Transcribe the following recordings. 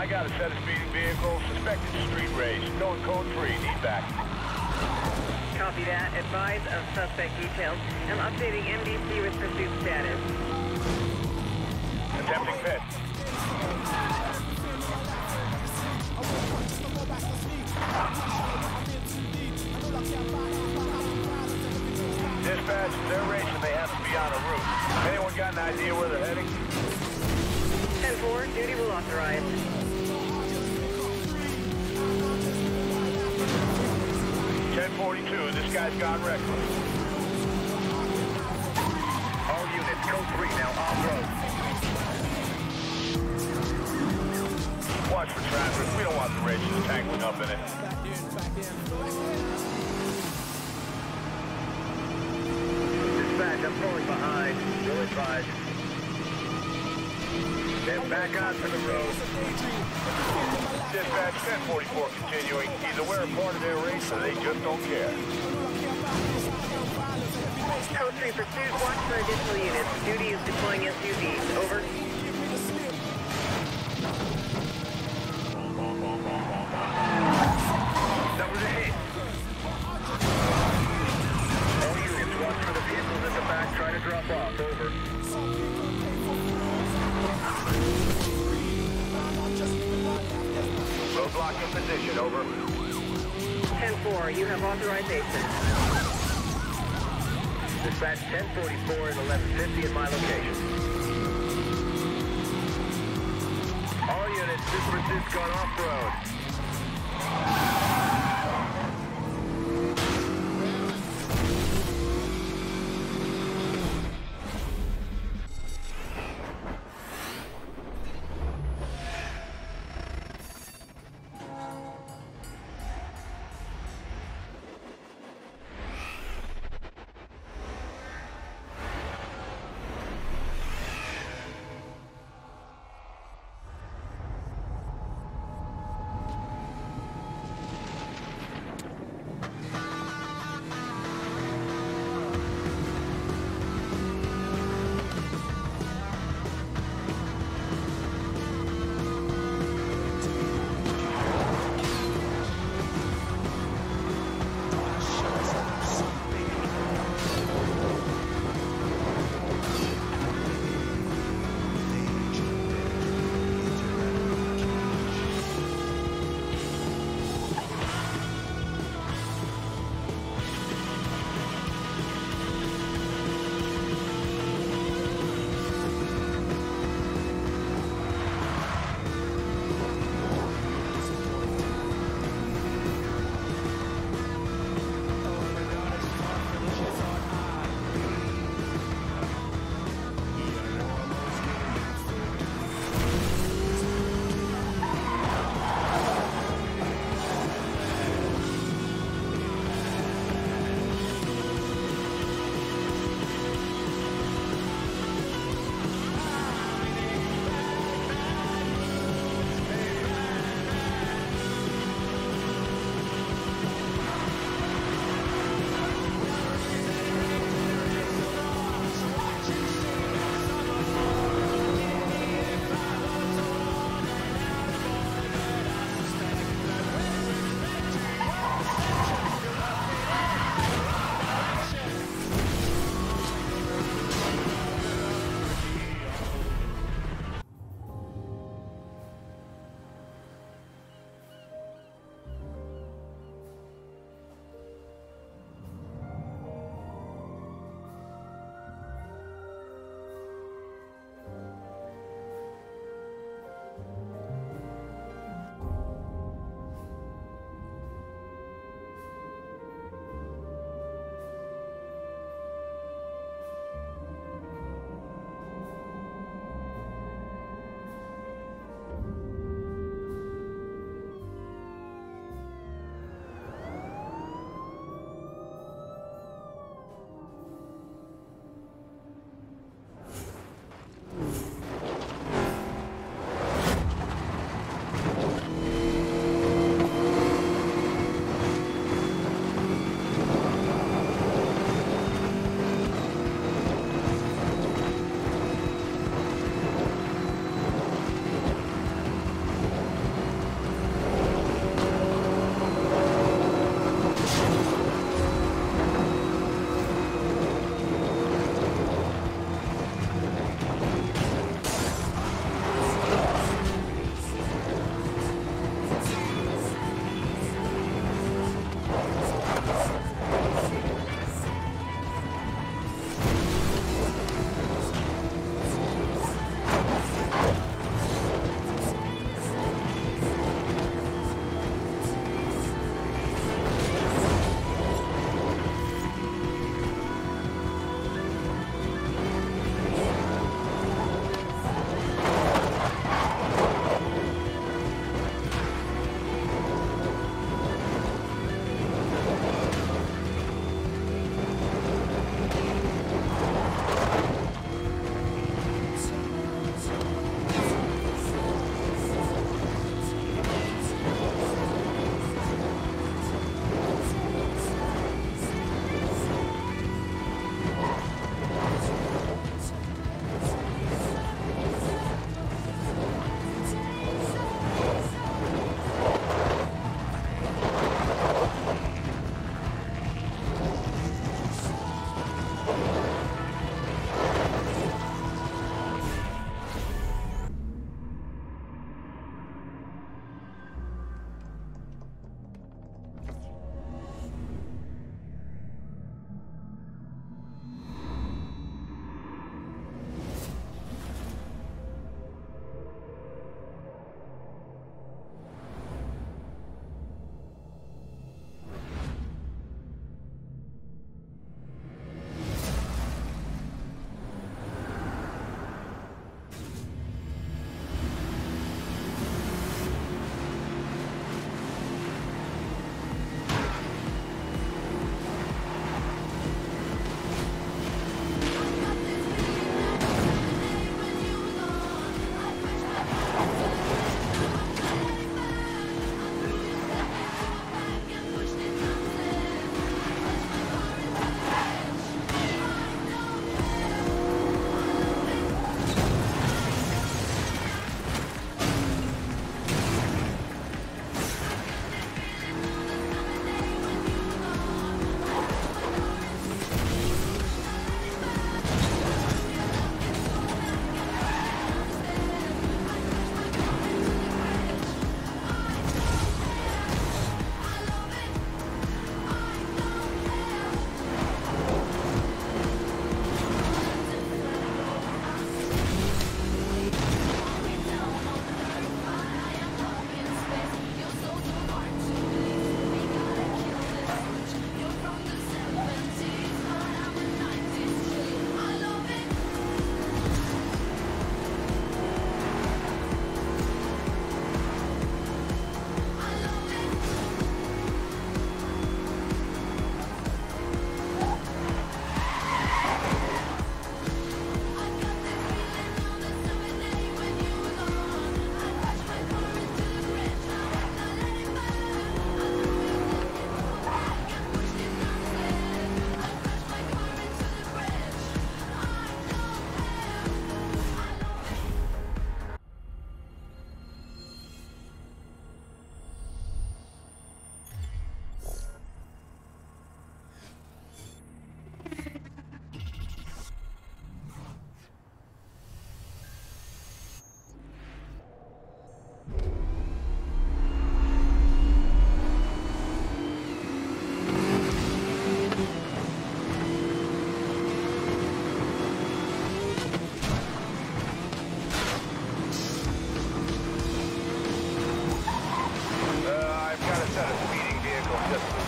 I got a set of speeding vehicles, suspected street race. Going code 3, need back. Copy that. Advise of suspect details. I'm updating MDC with pursuit status. Attempting pit. Dispatch, they're racing. They have to be on a route. Anyone got an idea where they're heading? 10-4, duty will authorize. 1042, this guy's gone reckless. All units, code 3 now off-road. Watch for traffic. We don't want the racers tangling up in it. Dispatch, I'm pulling behind. You'll advise. Then back onto the road. Dispatch, 1044 continuing. He's aware of part of their race, so they just don't care. Code 3 pursuit. Watch for additional units. Duty is deploying SUVs. Over. That was a hit. All units, watch for the vehicles at the back. Try to drop off. Over. Roadblock in position, over. 10-4, you have authorization. Dispatch 1044 and 1150 in my location. All units, this pursuit's gone off-road.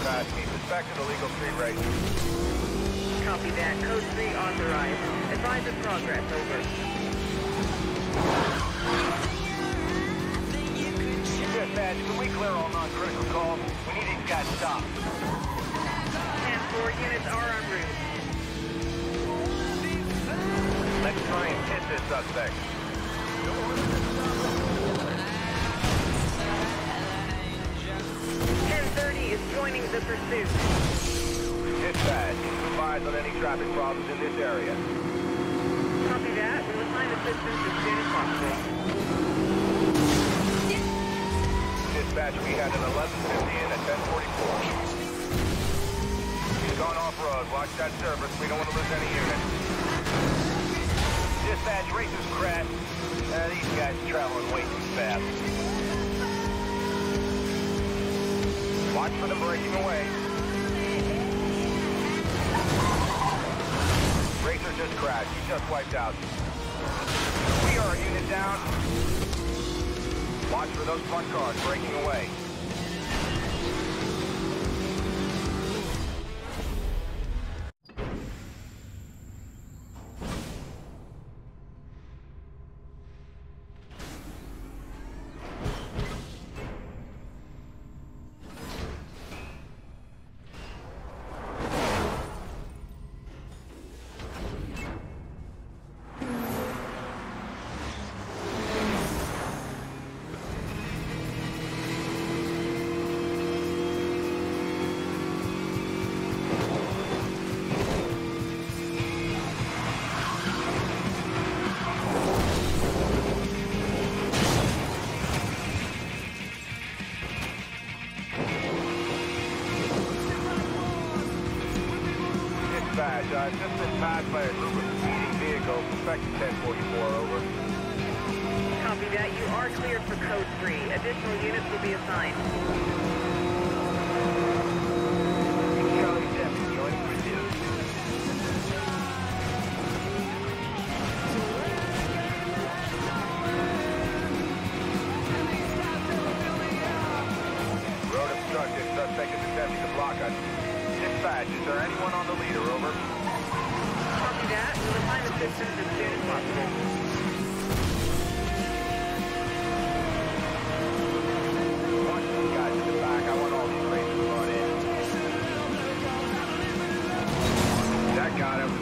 past me. Suspected illegal street racing. Copy that. Code 3 authorized. Advise of progress. Over. Dispatch, can we clear all non-critical calls? We need these guys stopped. 10-4 units are en route. Let's try and hit this suspect. 1030 is joining the pursuit. Dispatch, advise on any traffic problems in this area. Copy that. We'll assign assistance as soon as possible. Dispatch, we had an 1150 in at 1044. He's gone off-road. Watch that service. We don't want to lose any units. Dispatch, racers crashed. These guys are traveling way too fast. Watch for them breaking away. Racer just crashed. He just wiped out. We are a unit down. Watch for those front cars breaking away. Just been passed by a group of speeding vehicles, suspected 1044, over. Copy that. You are cleared for Code 3. Additional units will be assigned. Charlie Deputy, joining pursuit. Road obstructed. Suspect is attempting to block us. Dispatch, is there anyone on the leader, over? Copy that. We'll assign assistance as soon as possible. Watch these guys in the back. I want all these racers brought in. That got him.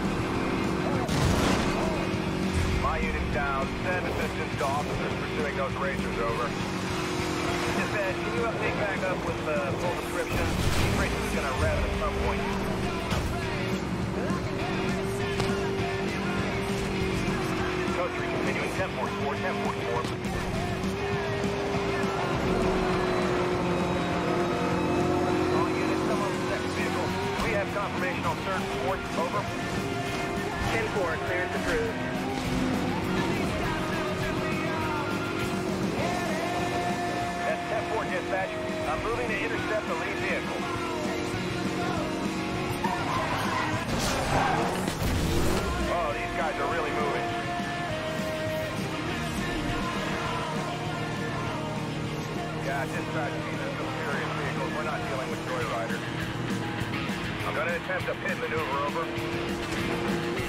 My unit's down. Send assistance to officers pursuing those racers, over. Dispatch, can you update back up with full description? These racers are going to rev at some point. Code 3 continuing 1044, 1044. All units, someone in the second vehicle. We have confirmation on third and fourth, over. 10-4, clearance approved. That's 10-4, dispatch. I'm moving to intercept the lead vehicle. Oh, these guys are really moving. Yeah, dispatch, these are some serious vehicles. We're not dealing with joyriders. I'm going to attempt a pit maneuver, over.